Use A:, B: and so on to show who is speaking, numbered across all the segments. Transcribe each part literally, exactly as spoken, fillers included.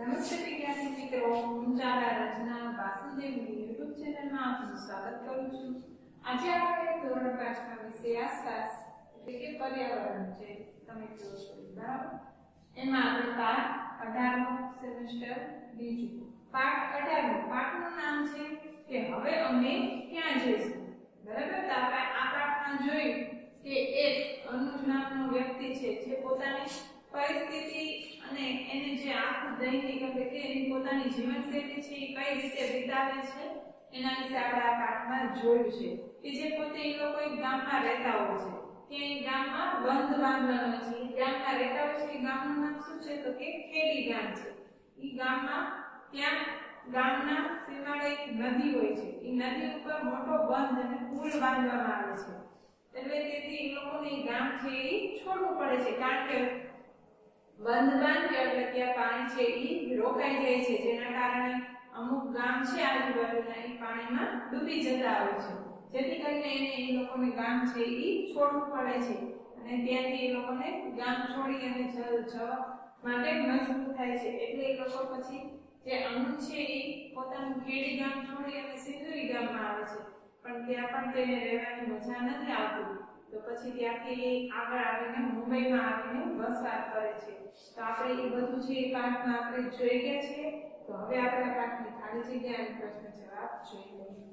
A: નમસ્તે વિદ્યાર્થી મિત્રો, હું ચાલા રચના વાસુદેવની યુટ્યુબ ચેનલમાં આપનું સ્વાગત કરું છું। આજે આપણે ધોરણ પાંચ ના વિષય આસપાસ એટલે કે પર્યાવરણ છે તમે કહો છો બરાબર। એમાં આપણે પાઠ અઢાર નો સેમેસ્ટર બીજું પાઠ અઢાર નો પાઠનું નામ છે કે હવે અમે ક્યાં જઈશું બરાબર। તો આપણે આ પાઠમાં જોયું કે એક અનુજ નામનો વ્યક્તિ છે જે પોતાની પરિસ્થિતિ અને એને જે આખું દૈનિક એટલે કે એની પોતાની જીવનશૈલી છે એ કઈ રીતે વિતાવે છે એના વિશે આપણે આ પાઠમાં જોયું છે કે જે પોતે એ લોકો એક ગામમાં રહેતા હોય છે કે એ ગામમાં બંધ બાંધવાનો છે એ ગામમાં રહેતા હોય છે। એ ગામનું નામ શું છે તો કે ખેડી ગામ છે। એ ગામમાં ત્યાં ગામના સીમાડે એક નદી હોય છે। એ નદી ઉપર મોટો બંધ અને પુલ બાંધવામાં આવે છે એટલે તેથી એ લોકોને ગામ છે એ છોડવું પડે છે કારણ કે બંધ બાંધ્યો એટલે ત્યાં પાણી છે એ રોકાઈ જાય છે જેના કારણે અમુક ગામ છે આજુબાજુના એ પાણીમાં ડૂબી જતા હોય છે જેથી કરીને એને એ લોકોને ગામ છે એ છોડવું પડે છે અને ત્યાંથી એ લોકોને ગામ છોડી અને જવા માટે મજબૂર થાય છે। એટલે એ લોકો પછી જે અનુજ છે એ પોતાનું ખેડી ગામ છોડી અને સિંદુરી ગામમાં આવે છે પણ ત્યાં પણ તેને રહેવાની મજા નથી આવતી તો પછી ત્યાંથી આગળ આવીને મુંબઈમાં આવીને વસવાટ કરે છે। તો આપણે એ બધું છે એ પાઠમાં આપણે જોઈ ગયા છીએ। તો હવે આપણે પાઠની ખાલી જગ્યા અને પ્રશ્ન જવાબ જોઈ લઈએ।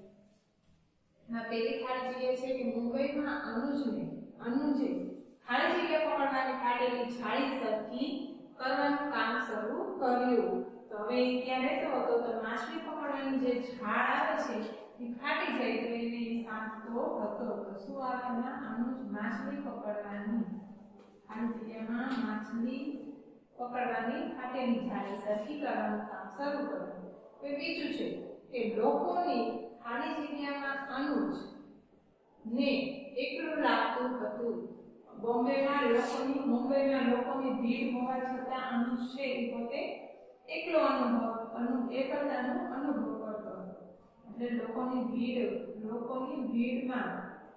A: ના પહેલી ખાલી જગ્યા છે કે મુંબઈમાં અનુજને અનુજે ખાલી જગ્યા પકડવાની કાઢેલી જાળી સરખી કરવાનું કામ શરૂ કર્યું। તો હવે ત્યાં રહેતો હતો તો માછલી પકડવાની જે ઝાડ આવે છે એ ફાટી જાય તો એને સાંધતો હતો તો શું આમાં અનુજ માછલી પકડવાની ખાલી જગ્યામાં માછલી પકડવાની ફાટેલી જાળી સરખી કરવાનું કામ શરૂ કર્યું। હવે બીજું છે કે લોકોની ખાલી જગ્યામાં અનુજ ને એકલું લાગતું હતું। બોમ્બેમાં લોકોની મુંબઈમાં લોકોની ભીડ હોવા છતાં અનુજ છે એ પોતે એકલો અનુભવ અનુ એકલતાનો અનુભવ કરતો હતો એટલે લોકોની ભીડ લોકોની ભીડમાં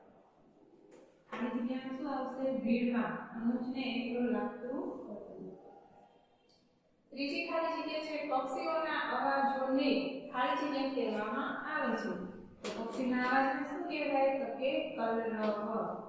A: ખાલી જગ્યામાં શું આવશે ભીડમાં અનુજને એકલું લાગતું હતું। ત્રીજી ખાલી જગ્યા છે પક્ષીઓના અવાજોને ખાલી જગ્યા કહેવામાં આવે છે તો પક્ષીના અવાજને શું કહેવાય તો કે કલરવ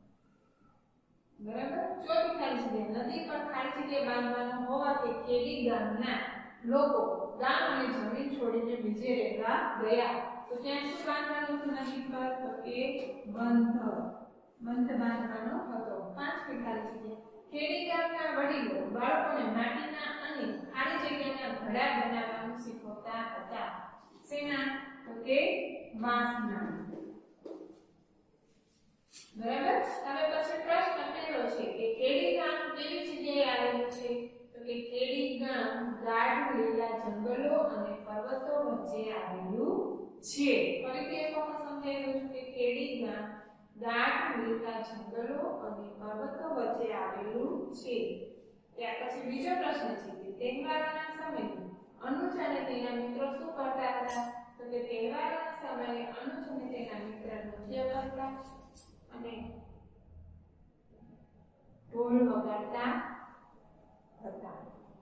A: બરાબર। ચોથી ખાલી જગ્યા નદી પર ખાલી જગ્યા બાંધવાનું હોવાથી ખેડી ગામના લોકો ગામ અને જમીન છોડીને બીજે રહેવા ગયા તો ત્યાં શું બાંધવાનું હતું નદી પર તો કે બંધ બંધ બાંધવાનો હતો। પાંચમી ખાલી જગ્યા ખેડી ગામના વડીલો બાળકોને માટીના અને ખાલી જગ્યાના ઘડા બનાવવાનું શીખવતા હતા શેના તો કે વાંસના બરાબર। હવે પછી પ્રશ્ન પહેલો છે કે ખેડી ગામ કેવી જગ્યાએ આવેલું છે તો કે ખેડી ગામ ગાઢ લીલા જંગલો અને પર્વતો વચ્ચે આવેલું છે। ફરીથી એક વખત સમજાવી દઉં છું કે ખેડી ગામ ગાઢ લીલા જંગલો અને પર્વતો વચ્ચે આવેલું છે। ત્યાર પછી બીજો પ્રશ્ન છે કે તહેવારોના સમયે અનુજ અને તેના મિત્રો શું કરતા હતા તો કે તહેવારોના સમયે અનુજ અને તેના મિત્ર નૃત્ય કરતા અને ઢોલ વગાડતા હતા।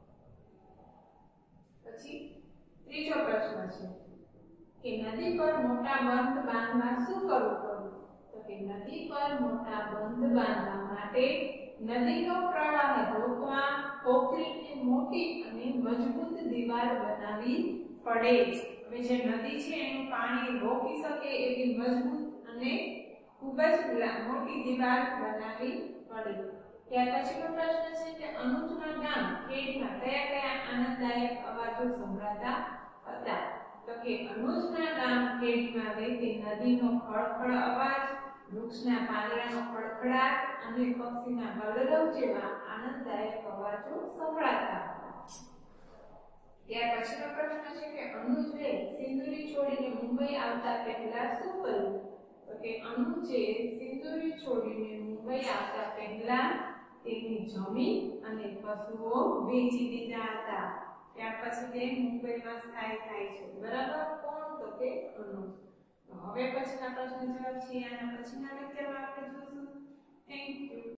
A: પછી ત્રીજો પ્રશ્ન છે કે નદી પર મોટા બંધ બાંધવા શું કરવું પડ્યું તો કે નદી પર મોટા બંધ બાંધવા માટે નદીનો પ્રવાહ રોકવા કોંક્રીટની મોટી અને મજબૂત દીવાલ બનાવવી પડે। હવે જે નદી છે એનું પાણી રોકી શકે એવી મજબૂત અને ખૂબ જ મોટી દીવાલ બનાવવી પડે। ત્યાર પછીનો પ્રશ્ન છે કે અનુજના ગામ ખેડમાં કયા કયા આનંદદાયક અવાજો સંભળાતા હતા તો કે અનુજના ગામ ખેડમાં વહેતી નદીનો ખળખળ અવાજ વૃક્ષના પાંદડાનો ખડખડાટ અને પક્ષીના કલરવ જેવા આનંદદાયક અવાજો સંભળાતા હતા। ત્યાર પછીનો પ્રશ્ન છે કે અનુજે સિંદુરી છોડીને મુંબઈ આવતા પહેલા શું કર્યું તો કે અનુજે સિંદુરી છોડીને મુંબઈ આવતા પહેલા તેની જમીન અને પશુઓ વેચી દીધા હતા। ત્યાર પછી તે મુંબઈમાં સ્થાયી થાય છે બરાબર। કોણ તો કે અનુજ। હવે પછીના પ્રશ્ન જવાબ છે આના પછીના લેક્ચરમાં આપણે જોઈશું। Thank you.